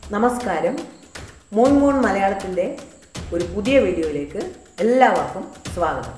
നമസ്കാരം. Moon moon മലയാളത്തിൻ്റെ ഒരു പുതിയ വീഡിയോയിലേക്ക് എല്ലാവർക്കും സ്വാഗതം.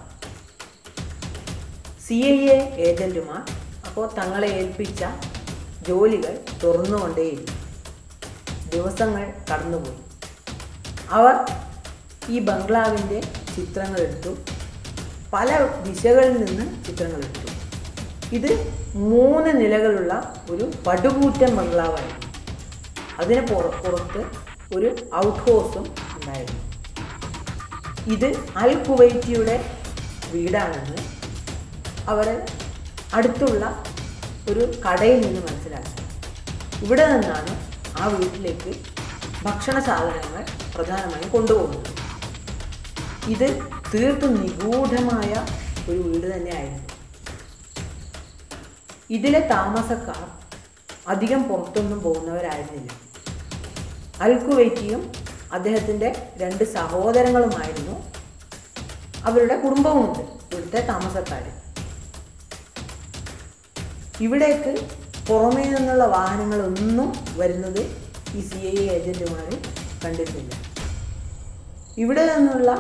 CIA ഏജൻറ്റുമാർ അപ്പോൾ തങ്ങളെ ഏൽപ്പിച്ച ജോലികൾ തുറന്നുകൊണ്ടേയിരുന്നു. ദിവസങ്ങൾ കടന്നുപോയി. അവർ ഈ ബംഗ്ലാവിൻ്റെ ചിത്രങ്ങളെടുത്തു. പല ദിശകളിൽ നിന്ന് ചിത്രങ്ങളെടുത്തു. ഇത് 3 നിലകളുള്ള ഒരു പടുകൂറ്റൻ ബംഗ്ലാവായിരുന്നു. അതിന് പുറത്ത് ഒരു ഔട്ട് ഹൗസും ഉണ്ടായിരുന്നു. ഇത് അൽ കുവൈറ്റിയുടെ വീടാണെന്ന് അവർ അടുത്തുള്ള ഒരു കടയിൽ നിന്ന് മനസ്സിലാക്കി. ഇവിടെ നിന്നാണ് ആ വീട്ടിലേക്ക് ഭക്ഷണ സാധനങ്ങൾ പ്രധാനമായും കൊണ്ടുപോകുന്നത്. ഇത് തീർത്തും നിഗൂഢമായ ഒരു വീട് തന്നെയായിരുന്നു. ഇതിലെ താമസക്കാർ അധികം പുറത്തൊന്നും പോകുന്നവരായിരുന്നില്ല. അൽ കുവൈറ്റിയും അദ്ദേഹത്തിൻ്റെ 2 സഹോദരങ്ങളുമായിരുന്നു അവരുടെ കുടുംബവുമുണ്ട് ഇവിടുത്തെ താമസക്കാർ. ഇവിടേക്ക് പുറമേ നിന്നുള്ള വാഹനങ്ങളൊന്നും വരുന്നത് ഈ CIA ഏജൻറ്റുമാർ കണ്ടിട്ടില്ല. ഇവിടെ നിന്നുള്ള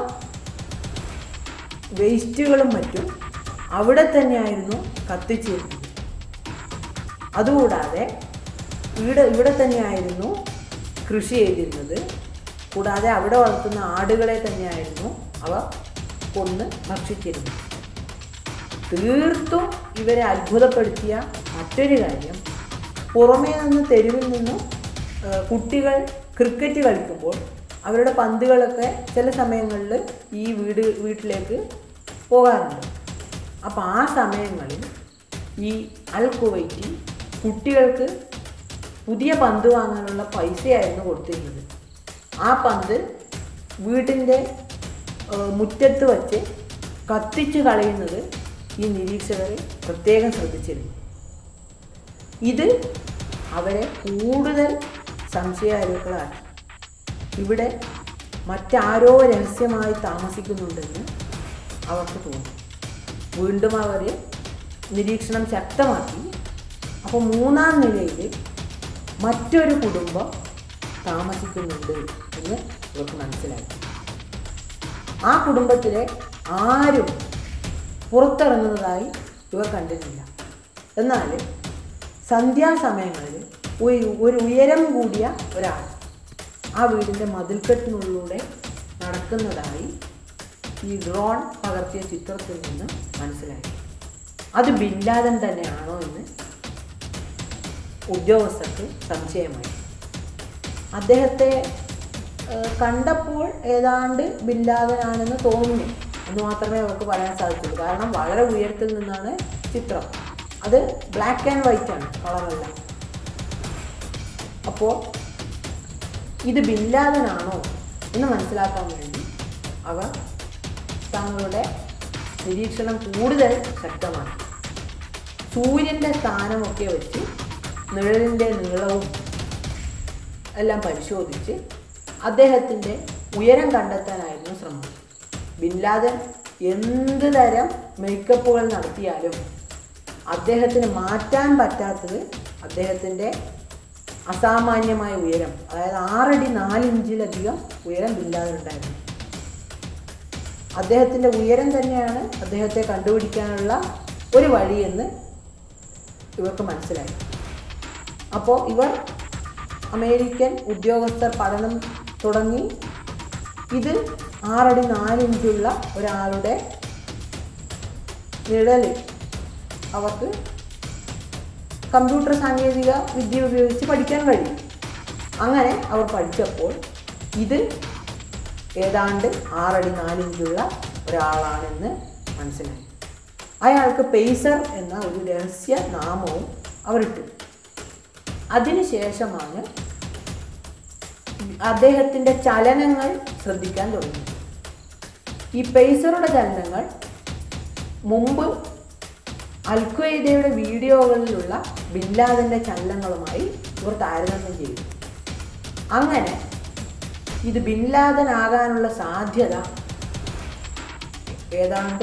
വേസ്റ്റുകളും മറ്റും അവിടെ തന്നെയായിരുന്നു കത്തിച്ചിരുന്നത്. അതുകൂടാതെ ഇവിടെ തന്നെയായിരുന്നു കൃഷി ചെയ്തിരുന്നത്. കൂടാതെ അവിടെ വളർത്തുന്ന ആടുകളെ തന്നെയായിരുന്നു അവ കൊന്ന് ഭക്ഷിച്ചിരുന്നത്. തീർത്തും ഇവരെ അത്ഭുതപ്പെടുത്തിയ മറ്റൊരു കാര്യം, പുറമേ നിന്ന് തെരുവിൽ നിന്നും കുട്ടികൾ ക്രിക്കറ്റ് കളിക്കുമ്പോൾ അവരുടെ പന്തുകളൊക്കെ ചില സമയങ്ങളിൽ ഈ വീട്ടിലേക്ക് പോകാറുണ്ട്. അപ്പോൾ ആ സമയങ്ങളിൽ ഈ അൽ കുവൈറ്റി കുട്ടികൾക്ക് പുതിയ പന്ത് വാങ്ങാനുള്ള പൈസയായിരുന്നു കൊടുത്തിരുന്നത്. ആ പന്ത് വീട്ടിൻ്റെ മുറ്റത്ത് വച്ച് കത്തിച്ച് കളയുന്നത് ഈ നിരീക്ഷകർ പ്രത്യേകം ശ്രദ്ധിച്ചിരുന്നു. ഇത് അവരെ കൂടുതൽ സംശയാലുക്കളാക്കി. ഇവിടെ മറ്റാരോ രഹസ്യമായി താമസിക്കുന്നുണ്ടെന്ന് അവർക്ക് തോന്നി. വീണ്ടും അവർ നിരീക്ഷണം ശക്തമാക്കി. അപ്പോൾ 3-ാം നിലയിൽ മറ്റൊരു കുടുംബം താമസിക്കുന്നുണ്ട് എന്ന് ഇവർക്ക് മനസ്സിലായി. ആ കുടുംബത്തിലെ ആരും പുറത്തിറങ്ങുന്നതായി ഇവർ കണ്ടിട്ടില്ല. എന്നാൽ സന്ധ്യാസമയങ്ങളിൽ ഒരു ഉയരം കൂടിയ ഒരാൾ ആ വീടിൻ്റെ മതിൽക്കെട്ടിനുള്ളിലൂടെ നടക്കുന്നതായി ഈ ഡ്രോൺ പകർത്തിയ ചിത്രത്തിൽ നിന്ന് മനസ്സിലായി. അത് ബിൻ ലാദൻ തന്നെയാണോ എന്ന് ഉദ്യോഗസ്ഥർക്ക് സംശയമായി. അദ്ദേഹത്തെ കണ്ടപ്പോൾ ഏതാണ്ട് ബിൻ ലാദനാണെന്ന് തോന്നുന്നു എന്ന് മാത്രമേ അവർക്ക് പറയാൻ സാധിച്ചുള്ളൂ. കാരണം വളരെ ഉയരത്തിൽ നിന്നാണ് ചിത്രം. അത് ബ്ലാക്ക് ആൻഡ് വൈറ്റ് ആണ്, കളറല്ല. അപ്പോൾ ഇത് ബിൻ ലാദനാണോ എന്ന് മനസ്സിലാക്കാൻ വേണ്ടി അവർ തങ്ങളുടെ നിരീക്ഷണം കൂടുതൽ ശക്തമാക്കി. സൂര്യൻ്റെ സ്ഥാനമൊക്കെ വെച്ച് നിഴലിൻ്റെ നീളവും എല്ലാം പരിശോധിച്ച് അദ്ദേഹത്തിൻ്റെ ഉയരം കണ്ടെത്താനായിരുന്നു ശ്രമം. ബിൻ ലാദൻ എന്ത് തരം മേക്കപ്പുകൾ നടത്തിയാലും അദ്ദേഹത്തിന് മാറ്റാൻ പറ്റാത്തത് അദ്ദേഹത്തിൻ്റെ അസാമാന്യമായ ഉയരം. അതായത് 6 അടി 4 ഇഞ്ചിലധികം ഉയരം ബിൻ ലാദൻ ഉണ്ടായിരുന്നു. അദ്ദേഹത്തിൻ്റെ ഉയരം തന്നെയാണ് അദ്ദേഹത്തെ കണ്ടുപിടിക്കാനുള്ള ഒരു വഴിയെന്ന് ഇവർക്ക് മനസ്സിലായി. അപ്പോൾ ഇവർ അമേരിക്കൻ ഉദ്യോഗസ്ഥർ പഠനം തുടങ്ങി. ഇത് 6 അടി 4 ഇഞ്ചുള്ള ഒരാളുടെ നിഴൽ അവർക്ക് കമ്പ്യൂട്ടർ സാങ്കേതിക വിദ്യ ഉപയോഗിച്ച് പഠിക്കാൻ കഴിയും. അങ്ങനെ അവർ പഠിച്ചപ്പോൾ ഇത് ഏതാണ്ട് 6 അടി 4 ഇഞ്ചുള്ള ഒരാളാണെന്ന് മനസ്സിലായി. അയാൾക്ക് പേസർ എന്ന ഒരു രഹസ്യ നാമവും അവരിട്ടു. അതിനുശേഷമാണ് അദ്ദേഹത്തിൻ്റെ ചലനങ്ങൾ ശ്രദ്ധിക്കാൻ തുടങ്ങി. ഈ പേസറുടെ ചലനങ്ങൾ മുമ്പ് അൽ ഖ്വയ്ദയുടെ വീഡിയോകളിലുള്ള ബിൻ ലാദൻ്റെ ചലനങ്ങളുമായി ഇവർ താരതമ്യം ചെയ്തു. അങ്ങനെ ഇത് ബിൻ ലാദൻ ആകാനുള്ള സാധ്യത ഏതാണ്ട്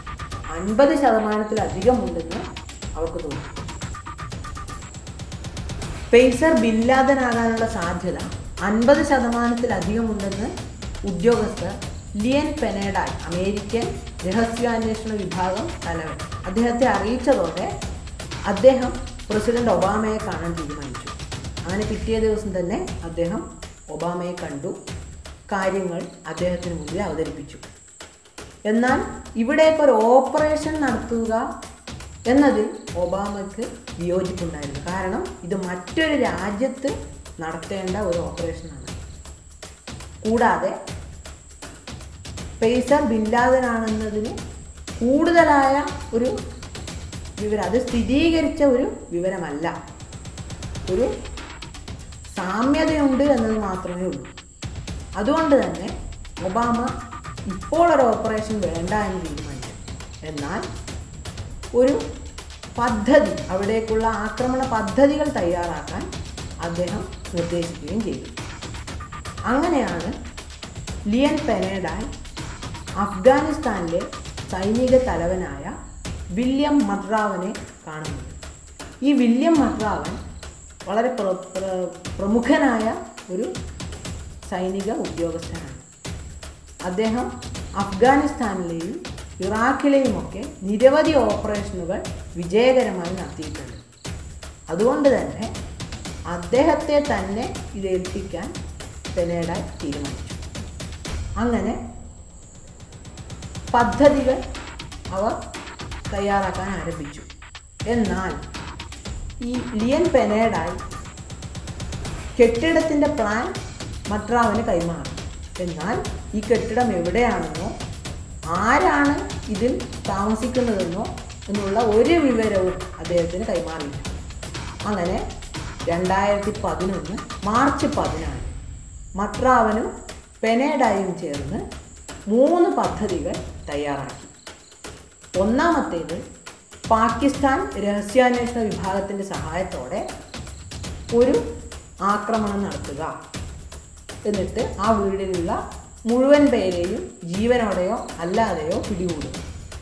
50% ഉണ്ടെന്ന് അവർക്ക് തോന്നി. പേസർ ബിൻ ലാദൻ ആകാനുള്ള സാധ്യത 50% ഉണ്ടെന്ന് ഉദ്യോഗസ്ഥർ ലിയൻ പെനേഡായ്, അമേരിക്കൻ രഹസ്യാന്വേഷണ വിഭാഗം തലവൻ, അദ്ദേഹത്തെ അറിയിച്ചതോടെ അദ്ദേഹം പ്രസിഡന്റ് ഒബാമയെ കാണാൻ തീരുമാനിച്ചു. അങ്ങനെ പിറ്റേ ദിവസം തന്നെ അദ്ദേഹം ഒബാമയെ കണ്ടു, കാര്യങ്ങൾ അദ്ദേഹത്തിന് മുന്നിൽ അവതരിപ്പിച്ചു. എന്നാൽ ഇവിടേക്കൊരു ഓപ്പറേഷൻ നടത്തുക എന്നതിൽ ഒബാമയ്ക്ക് വിയോജിപ്പുണ്ടായിരുന്നു. കാരണം ഇത് മറ്റൊരു രാജ്യത്ത് നടത്തേണ്ട ഒരു ഓപ്പറേഷനാണ്. കൂടാതെ ഫെയ്സൽ ബിൻ ലാദനാണെന്നതിന് കൂടുതലായ ഒരു വിവരം, അത് സ്ഥിരീകരിച്ച ഒരു വിവരമല്ല, ഒരു സാമ്യതയുണ്ട് എന്നത് മാത്രമേ ഉള്ളൂ. അതുകൊണ്ട് തന്നെ ഒബാമ ഇപ്പോൾ ഒരു ഓപ്പറേഷൻ വേണ്ട എന്ന് തീരുമാനിച്ചു. എന്നാൽ ഒരു പദ്ധതി, അവിടേക്കുള്ള ആക്രമണ പദ്ധതികൾ തയ്യാറാക്കാൻ അദ്ദേഹം നിർദ്ദേശിക്കുകയും ചെയ്തു. അങ്ങനെയാണ് ലിയൻ പെനേഡായ് അഫ്ഗാനിസ്ഥാനിലെ സൈനിക തലവനായ വില്യം മക്രാവനെ കാണുന്നത്. ഈ വില്യം മക്രാവൻ വളരെ പ്രമുഖനായ ഒരു സൈനിക ഉദ്യോഗസ്ഥനാണ്. അദ്ദേഹം അഫ്ഗാനിസ്ഥാനിലെയും ഇറാഖിലെയുമൊക്കെ നിരവധി ഓപ്പറേഷനുകൾ വിജയകരമായി നടത്തിയിട്ടുണ്ട്. അതുകൊണ്ട് തന്നെ അദ്ദേഹത്തെ തന്നെ ഇതേൽപ്പിക്കാൻ പെനേഡായ് തീരുമാനിച്ചു. അങ്ങനെ പദ്ധതികൾ അവർ തയ്യാറാക്കാൻ ആരംഭിച്ചു. എന്നാൽ ഈ ലിയൻ പെനേഡായ് കെട്ടിടത്തിൻ്റെ പ്ലാൻ മക്രാവന് കൈമാറി. എന്നാൽ ഈ കെട്ടിടം എവിടെയാണെന്നോ ആരാണ് ഇതിൽ താമസിക്കുന്നതെന്നോ എന്നുള്ള ഒരു വിവരവും അദ്ദേഹത്തിന് കൈമാറിയില്ല. അങ്ങനെ 2011 മാർച്ച് 14 മക്രാവനും പെനേഡായും ചേർന്ന് 3 പദ്ധതികൾ തയ്യാറാക്കി. ഒന്നാമത്തേത് പാകിസ്ഥാൻ രഹസ്യാന്വേഷണ വിഭാഗത്തിൻ്റെ സഹായത്തോടെ ഒരു ആക്രമണം നടത്തുക, എന്നിട്ട് ആ വീടിലുള്ള മുഴുവൻ പേരെയും ജീവനോടെയോ അല്ലാതെയോ പിടികൂടുക.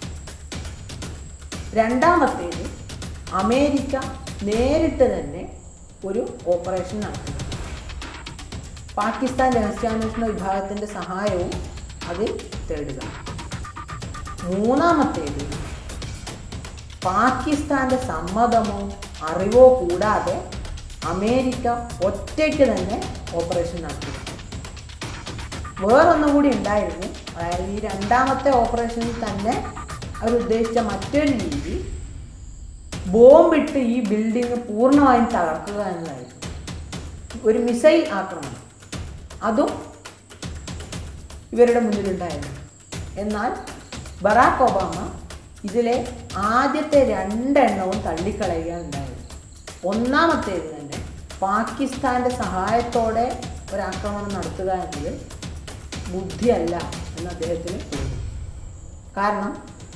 രണ്ടാമത്തേത് അമേരിക്ക നേരിട്ട് തന്നെ ഒരു ഓപ്പറേഷൻ നടത്തുക, പാകിസ്ഥാൻ രഹസ്യാന്വേഷണ വിഭാഗത്തിൻ്റെ സഹായവും അതിൽ തേടുക. മൂന്നാമത്തേത് പാകിസ്ഥാൻ്റെ സമ്മതമോ അറിവോ കൂടാതെ അമേരിക്ക ഒറ്റയ്ക്ക് തന്നെ ഓപ്പറേഷൻ നടത്തുക. വേറൊന്നും കൂടി ഉണ്ടായിരുന്നു. അതായത് ഈ രണ്ടാമത്തെ ഓപ്പറേഷനിൽ തന്നെ അവരുദ്ദേശിച്ച മറ്റൊരു രീതി ബോംബിട്ട് ഈ ബിൽഡിംഗ് പൂർണ്ണമായും തകർക്കുക എന്നതായിരുന്നു. ഒരു മിസൈൽ ആക്രമണം, അതും ഇവരുടെ മുന്നിലുണ്ടായിരുന്നു. എന്നാൽ ബറാക്ക് ഒബാമ ഇതിലെ ആദ്യത്തെ 2 എണ്ണവും തള്ളിക്കളയുകയുണ്ടായിരുന്നു. ഒന്നാമത്തേത് തന്നെ പാകിസ്ഥാൻ്റെ സഹായത്തോടെ ഒരാക്രമണം നടത്തുക എന്നത് ബുദ്ധിയല്ല എന്ന് അദ്ദേഹത്തിന് തോന്നി. കാരണം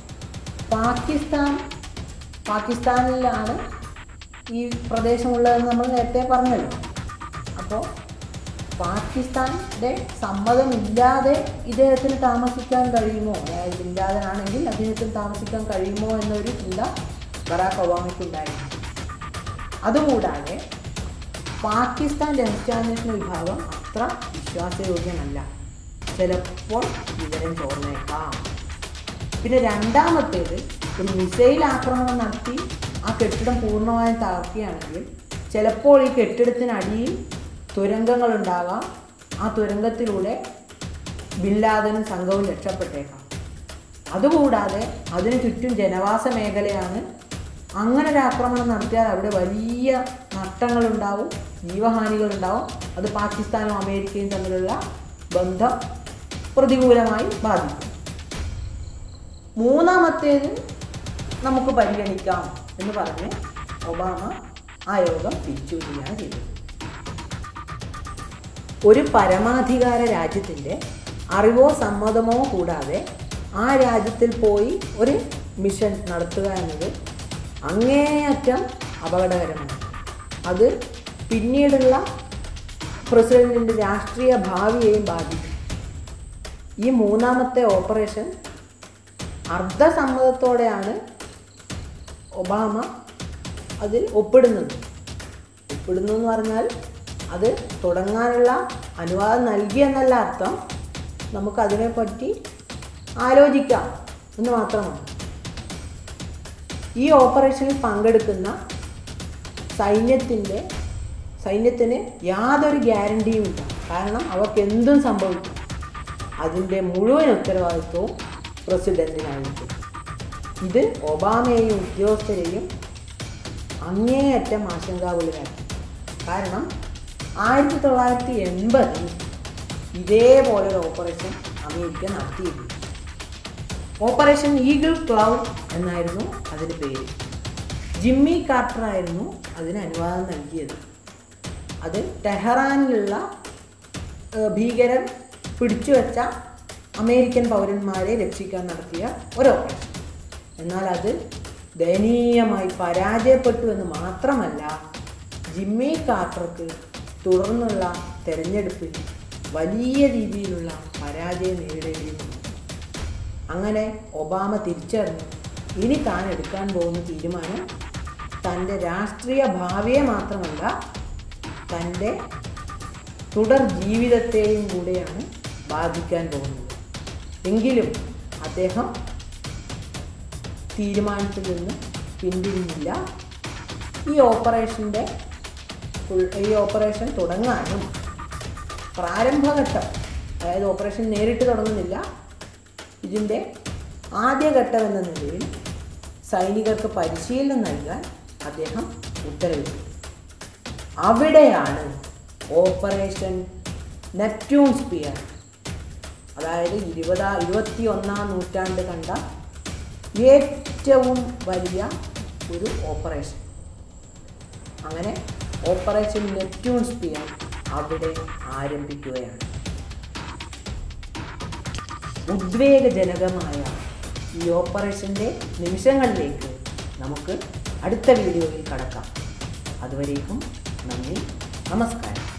പാകിസ്ഥാനിലാണ് ഈ പ്രദേശമുള്ളതെന്ന് നമ്മൾ നേരത്തെ പറഞ്ഞല്ലോ. അപ്പോൾ പാകിസ്ഥാൻ്റെ സമ്മതമില്ലാതെ ഇദ്ദേഹത്തിന് താമസിക്കാൻ കഴിയുമോ, അതായത് ബിൻ ലാദനാണെങ്കിൽ അദ്ദേഹത്തിന് താമസിക്കാൻ കഴിയുമോ എന്നൊരു ചിന്ത ബറാക്ക് ഒബാമയ്ക്കുണ്ടായിരുന്നു. അതുകൂടാതെ പാകിസ്ഥാൻ രഹസ്യാന്വേഷണ വിഭാഗം അത്ര വിശ്വാസയോഗ്യമല്ല, ചിലപ്പോൾ വിവരം ചോർന്നേക്കാം. പിന്നെ രണ്ടാമത്തേത്, ഒരു മിസൈൽ ആക്രമണം നടത്തി ആ കെട്ടിടം പൂർണ്ണമായും തകർക്കുകയാണെങ്കിൽ ചിലപ്പോൾ ഈ കെട്ടിടത്തിനടിയിൽ തുരങ്കങ്ങളുണ്ടാകാം. ആ തുരങ്കത്തിലൂടെ ബിൻ ലാദനും സംഘവും രക്ഷപ്പെട്ടേക്കാം. അതുകൂടാതെ അതിന് ചുറ്റും ജനവാസ മേഖലയാണ്. അങ്ങനെ ഒരു ആക്രമണം നടത്തിയാൽ അവിടെ വലിയ നഷ്ടങ്ങളുണ്ടാവും, ജീവഹാനികളുണ്ടാവും. അത് പാകിസ്ഥാനും അമേരിക്കയും തമ്മിലുള്ള ബന്ധം പ്രതികൂലമായി ബാധിക്കും. മൂന്നാമത്തേത് നമുക്ക് പരിഗണിക്കാം എന്ന് പറഞ്ഞ് ഒബാമ ആ യോഗം പിരിച്ചുവിടുകയാണ് ചെയ്തത്. ഒരു പരമാധികാര രാജ്യത്തിൻ്റെ അറിവോ സമ്മതമോ കൂടാതെ ആ രാജ്യത്തിൽ പോയി ഒരു മിഷൻ നടത്തുക എന്നത് അങ്ങേയറ്റം അപകടകരമാണ്. അത് പിന്നീടുള്ള പ്രസിഡന്റിൻ്റെ രാഷ്ട്രീയ ഭാവിയെയും ബാധിക്കും. ഈ മൂന്നാമത്തെ ഓപ്പറേഷൻ അർദ്ധസമ്മതത്തോടെയാണ് ഒബാമ അതിൽ ഒപ്പിടുന്നു എന്ന് പറഞ്ഞാൽ അത് തുടങ്ങാനുള്ള അനുവാദം നൽകിയെന്നല്ല അർത്ഥം, നമുക്കതിനെപ്പറ്റി ആലോചിക്കാം എന്ന് മാത്രമാണ്. ഈ ഓപ്പറേഷനിൽ പങ്കെടുക്കുന്ന സൈന്യത്തിന് യാതൊരു ഗ്യാരണ്ടിയുമില്ല. കാരണം അവർക്ക് എന്തും സംഭവിക്കും. അതിൻ്റെ മുഴുവൻ ഉത്തരവാദിത്വവും പ്രസിഡന്റിനായിരിക്കും. ഇത് ഒബാമയെയും ഉദ്യോഗസ്ഥരെയും അങ്ങേയറ്റം ആശങ്കാകുലരാക്കി. കാരണം 1980 ഇതേപോലൊരു ഓപ്പറേഷൻ അമേരിക്ക നടത്തിയിരുന്നു. ഓപ്പറേഷൻ ഈഗിൾ ക്ലൗഡ് എന്നായിരുന്നു അതിന് പേര്. ജിമ്മി കാർട്ടർ ആയിരുന്നു അതിന് അനുവാദം നൽകിയത്. അത് ടെഹ്റാനിലുള്ള ഭീകരർ പിടിച്ചുവെച്ച അമേരിക്കൻ പൗരന്മാരെ രക്ഷിക്കാൻ നടത്തിയ ഒരു ഓപ്പറേഷൻ. എന്നാൽ അത് ദയനീയമായി പരാജയപ്പെട്ടു എന്ന് മാത്രമല്ല, ജിമ്മി കാർട്ടർക്ക് തുടർന്നുള്ള തെരഞ്ഞെടുപ്പിൽ വലിയ രീതിയിലുള്ള പരാജയം നേരിടേണ്ടി വന്നു. അങ്ങനെ ഒബാമ തിരിച്ചറിഞ്ഞു, ഇനി താൻ എടുക്കാൻ പോകുന്ന തീരുമാനം തൻ്റെ രാഷ്ട്രീയ ഭാവിയെ മാത്രമല്ല, തൻ്റെ തുടർ ജീവിതത്തെയും കൂടെയാണ് ബാധിക്കാൻ പോകുന്നത്. എങ്കിലും അദ്ദേഹം തീരുമാനത്തിൽ നിന്ന് പിന്തിരിഞ്ഞില്ല. ഈ ഓപ്പറേഷൻ തുടങ്ങാനും പ്രാരംഭഘട്ടം, അതായത് ഓപ്പറേഷൻ നേരിട്ട് തുടങ്ങുന്നില്ല, ഇതിൻ്റെ ആദ്യഘട്ടം എന്ന നിലയിൽ സൈനികർക്ക് പരിശീലനം നൽകാൻ അദ്ദേഹം ഉത്തരവിട്ടു. അവിടെയാണ് ഓപ്പറേഷൻ നെപ്റ്റ്യൂൺ സ്പിയർ, അതായത് 21ാം നൂറ്റാണ്ട് കണ്ട ഏറ്റവും വലിയ ഒരു ഓപ്പറേഷൻ. അങ്ങനെ ഓപ്പറേഷൻ നെപ്റ്റ്യൂൺ സ്പിയർ അവിടെ ആരംഭിക്കുകയാണ്. ഉദ്വേഗജനകമായ ഈ ഓപ്പറേഷൻ്റെ നിമിഷങ്ങളിലേക്ക് നമുക്ക് അടുത്ത വീഡിയോയിൽ കടക്കാം. അതുവരേക്കും നന്ദി, നമസ്കാരം.